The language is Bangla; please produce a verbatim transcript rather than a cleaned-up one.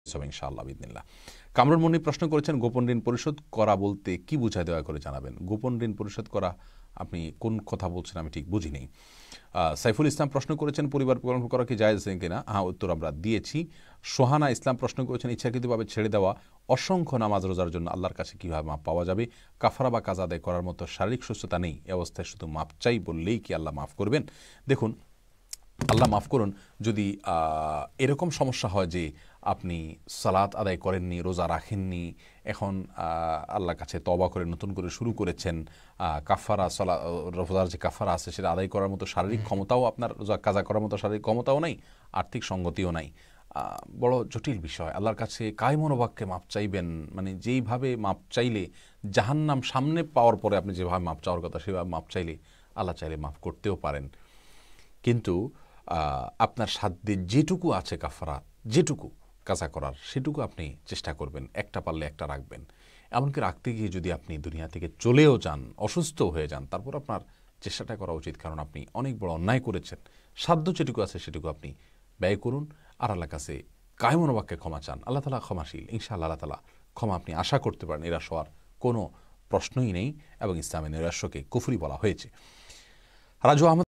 হবে ইনশাআল্লাহ বিদিনিল্লাহ। কামরুল মুন্নি প্রশ্ন করেছেন, গোপন ঋণ পরিশোধ করা বলতে কি বোঝায় দয়া করে জানাবেন। গোপন ঋণ পরিশোধ করা, আপনি কোন কথা বলছেন আমি ঠিক বুঝি নেই। সাইফুল ইসলাম প্রশ্ন করেছেন, পরিবার পরিকল্পনা করা কি জায়েজ কিনা। হ্যাঁ, উত্তর আমরা দিয়েছি। সোহানা ইসলাম প্রশ্ন করেছেন, ইচ্ছাকৃতভাবে ছেড়ে দেওয়া অসংখ্য নামাজ রোজার জন্য আল্লাহর কাছে কীভাবে মাপ পাওয়া যাবে। কাফারা বা কাজা আদায় করার মতো শারীরিক সুস্থতা নেই, এ অবস্থায় শুধু মাপ চাই বললেই কি আল্লাহ মাফ করবেন? দেখুন, আল্লাহ মাফ করুন, যদি এরকম সমস্যা হয় যে আপনি সালাত আদায় করেননি, রোজা রাখেননি, এখন আল্লাহর কাছে তওবা করে নতুন করে শুরু করেছেন, কাফারা সালা রোজার যে কাফারা আছে সেটা আদায় করার মতো শারীরিক ক্ষমতাও আপনার, রোজা কাজা করার মতো শারীরিক ক্ষমতাও নাই, আর্থিক সঙ্গতিও নাই, বড় জটিল বিষয়। আল্লাহর কাছে কায় মনোবাক্যে মাপ চাইবেন, মানে যেইভাবে মাপ চাইলে জাহান্নাম সামনে পাওয়ার পরে আপনি যেভাবে মাপ চাওয়ার কথা সেভাবে মাপ চাইলে আল্লাহ চাইলে মাফ করতেও পারেন। কিন্তু আপনার সাধ্যে যেটুকু আছে কাফারাত, যেটুকু কাজা করার সেটুকু আপনি চেষ্টা করবেন, একটা পারলে একটা রাখবেন। এমনকি রাখতে গিয়ে যদি আপনি দুনিয়া থেকে চলেও যান, অসুস্থ হয়ে যান, তারপর আপনার চেষ্টাটা করা উচিত, কারণ আপনি অনেক বড় অন্যায় করেছেন। সাধ্য যেটুকু আছে সেটুকু আপনি ব্যয় করুন, আর আল্লাহর কাছে কায়মনোবাক্যে ক্ষমা চান। আল্লাহ তাআলা ক্ষমাশীল, ইনশাআল্লাহ আল্লাহ তাআলা ক্ষমা আপনি আশা করতে পারেন। নিরাশ হওয়ার কোনো প্রশ্নই নেই, এবং ইসলামের নৈরাশ্যকে কুফরি বলা হয়েছে। রাজু আহমদ